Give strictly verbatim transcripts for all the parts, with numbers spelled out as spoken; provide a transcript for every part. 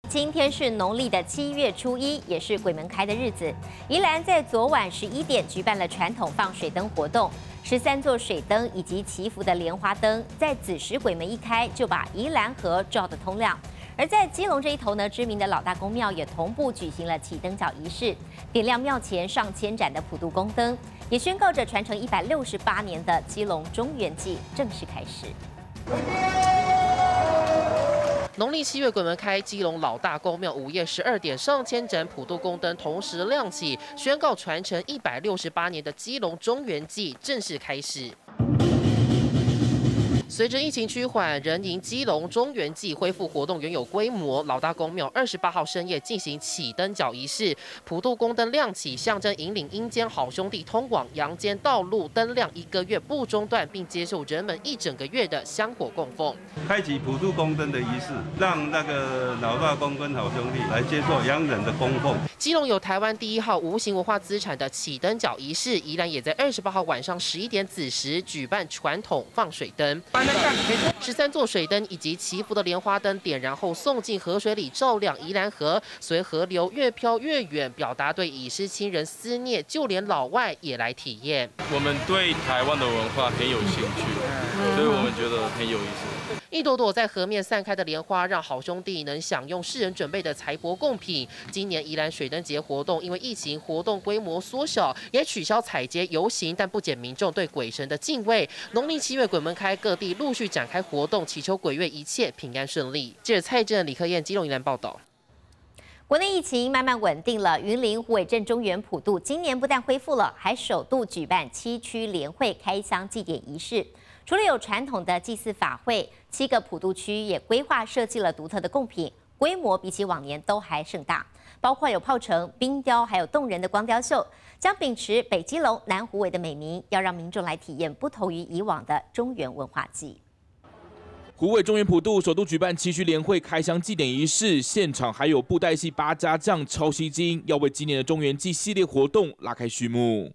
今天是农历的七月初一，也是鬼门开的日子。宜兰在昨晚十一点举办了传统放水灯活动，十三座水灯以及祈福的莲花灯，在子时鬼门一开，就把宜兰河照得通亮。而在基隆这一头呢，知名的老大公庙也同步举行了启灯角仪式，点亮庙前上千盏的普渡宫灯，也宣告着传承一百六十八年的基隆中元祭正式开始。 农历七月鬼门开，基隆老大公庙午夜十二点，上千盏普渡宫灯同时亮起，宣告传承一百六十八年的基隆中元祭正式开始。 随着疫情趋缓，人迎基隆中元祭恢复活动原有规模。老大公庙二十八号深夜进行启灯角仪式，普渡宫灯亮起，象征引领阴间好兄弟通往阳间道路，灯亮一个月不中断，并接受人们一整个月的香火供奉。 开启普渡宫灯的仪式，让那个老大公跟好兄弟来接受洋人的供奉。 基隆有台湾第一号无形文化资产的启灯角仪式，宜兰也在二十八号晚上十一点子时举办传统放水灯。 十三座水灯以及祈福的莲花灯点燃后送进河水里照亮宜兰河，随河流越飘越远，表达对已逝亲人思念，就连老外也来体验。 我们对台湾的文化很有兴趣，所以我们觉得很有意思。 一朵朵在河面散开的莲花，让好兄弟能享用世人准备的财帛贡品。今年宜兰水灯节活动因为疫情，活动规模缩小，也取消踩街游行，但不减民众对鬼神的敬畏。农历七月鬼门开，各地陆续展开活动，祈求鬼月一切平安顺利。记者蔡正、李克燕，基隆宜兰报道。 国内疫情慢慢稳定了，云林虎尾镇中元普渡今年不但恢复了，还首度举办七区联会开箱祭典仪式。除了有传统的祭祀法会，七个普渡区也规划设计了独特的贡品，规模比起往年都还盛大，包括有炮城、冰雕，还有动人的光雕秀，将秉持北基隆、南虎尾的美名，要让民众来体验不同于以往的中元文化祭。 虎尾中元普渡首度举办七区联会开箱祭典仪式，现场还有布袋戏八家将超吸睛，要为今年的中元祭系列活动拉开序幕。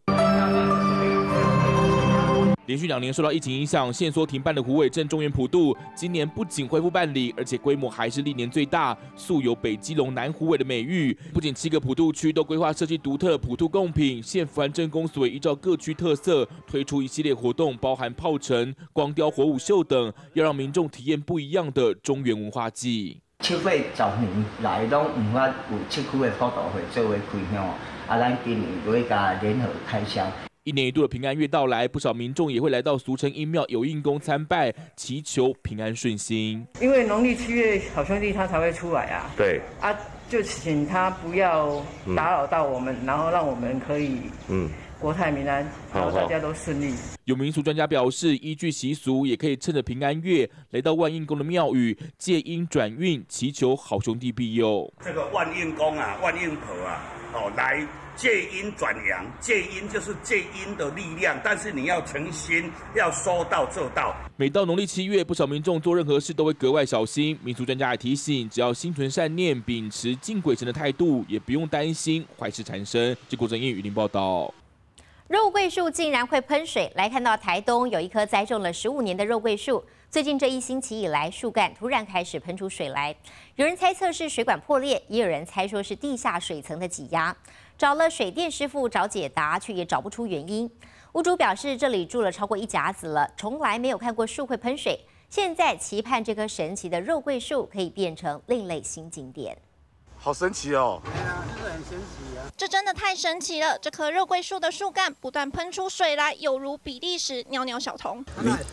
连续两年受到疫情影响，限缩停办的虎尾镇中元普渡，今年不仅恢复办理，而且规模还是历年最大，素有北基隆、南虎尾的美誉。不仅七个普渡区都规划设计独特普渡贡品，县福安镇公所也依照各区特色推出一系列活动，包含炮城、光雕、火舞秀等，要让民众体验不一样的中元文化祭。 七月十年来拢唔捌有七区的普渡会作为开箱，啊，咱今年会加联合开箱。 一年一度的平安月到来，不少民众也会来到俗称阴庙有应宫参拜，祈求平安顺心。 因为农历七月好兄弟他才会出来啊， 对啊，就请他不要打扰到我们，嗯、然后让我们可以嗯国泰民安，然后大家都顺利。 有民俗专家表示，依据习俗，也可以趁着平安月来到万应宫的庙宇借阴转运，祈求好兄弟庇佑。 这个万应宫啊，万应婆啊，哦来。 借阴转阳，借阴就是借阴的力量，但是你要诚心，要说到做到。 每到农历七月，不少民众做任何事都会格外小心。民俗专家也提醒，只要心存善念，秉持敬鬼神的态度，也不用担心坏事缠身。记国正英雨林报道。 肉桂树竟然会喷水！来看到台东有一棵栽种了十五年的肉桂树，最近这一星期以来，树干突然开始喷出水来。有人猜测是水管破裂，也有人猜说是地下水层的挤压。找了水电师傅找解答，却也找不出原因。屋主表示，这里住了超过一甲子了，从来没有看过树会喷水。现在期盼这棵神奇的肉桂树可以变成另类新景点。 好神奇哦！ 对啊，这个很神奇啊！ 这真的太神奇了！这棵肉桂树的树干不断喷出水来，有如比利时尿尿小童。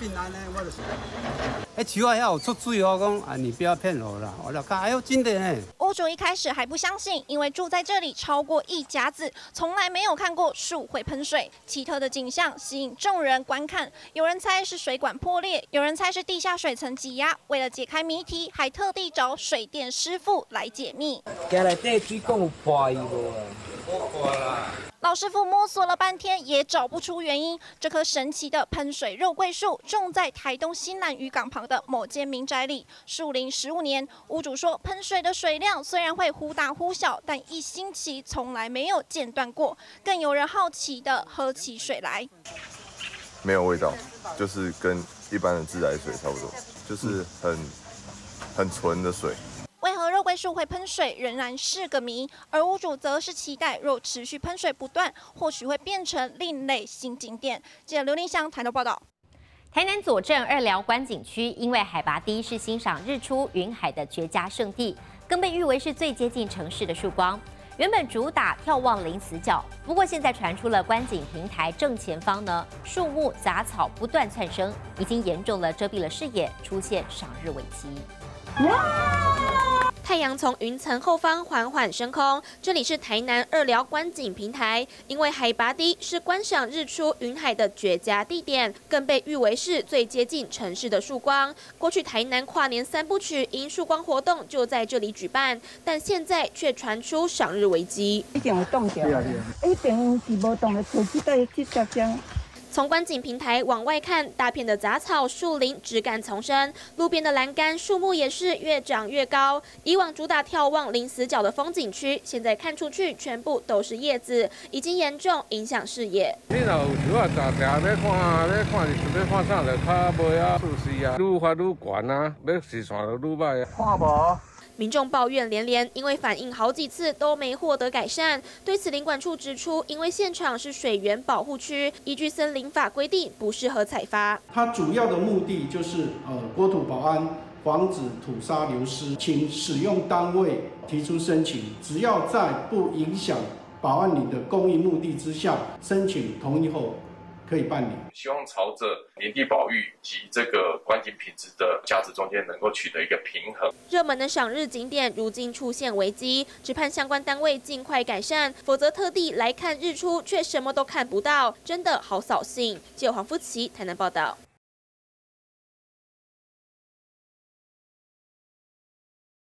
哎，奇怪，要我出水哦，讲啊，你不要骗我了。我就看，哎呦，真的呢！ 屋主一开始还不相信，因为住在这里超过一甲子，从来没有看过树会喷水。奇特的景象吸引众人观看，有人猜是水管破裂，有人猜是地下水层挤压。为了解开谜题，还特地找水电师傅来解密。 家内底水管有破去无啊？ 破啦！ 老师傅摸索了半天，也找不出原因。这棵神奇的喷水肉桂树种在台东新南渔港旁的某间民宅里，树龄十五年。屋主说，喷水的水量虽然会忽大忽小，但一星期从来没有间断过。更有人好奇的喝起水来， 没有味道，就是跟一般的自来水差不多，就是很很纯的水。 为何肉肉桂树会喷水仍然是个谜，而屋主则是期待若持续喷水不断，或许会变成另类新景点。记者刘林祥台头报道。 台南左镇二寮观景区因为海拔低，是欣赏日出云海的绝佳胜地，更被誉为是最接近城市的曙光。原本主打眺望零死角，不过现在传出了观景平台正前方呢，树木杂草不断窜升，已经严重了遮蔽了视野，出现赏日危机。 太阳从云层后方缓缓升空，这里是台南二寮观景平台，因为海拔低，是观赏日出云海的绝佳地点，更被誉为是最接近城市的曙光。过去台南跨年三部曲迎曙光活动就在这里举办，但现在却传出赏日危机。 一定有冻掉，一定是无冻的，手机在去下降。 从观景平台往外看，大片的杂草、树林枝干丛生，路边的栏杆、树木也是越长越高。以往主打眺望零死角的风景区，现在看出去全部都是叶子，已经严重影响视野。 你若有树啊，杂条要看，要看是要看啥就较无啊，舒适啊，愈发愈悬啊，要视线就愈歹啊。看无。 民众抱怨连连，因为反映好几次都没获得改善。对此，林管处指出，因为现场是水源保护区，依据森林法规定，不适合采伐。 它主要的目的就是呃国土保安，防止土沙流失，请使用单位提出申请，只要在不影响保安林的公益目的之下，申请同意后可以办理。 希望朝着林地保育及这个观景品质的价值中间能够取得一个平衡。 热门的赏日景点如今出现危机，只盼相关单位尽快改善，否则特地来看日出却什么都看不到，真的好扫兴。记者黄夫琪台南报道。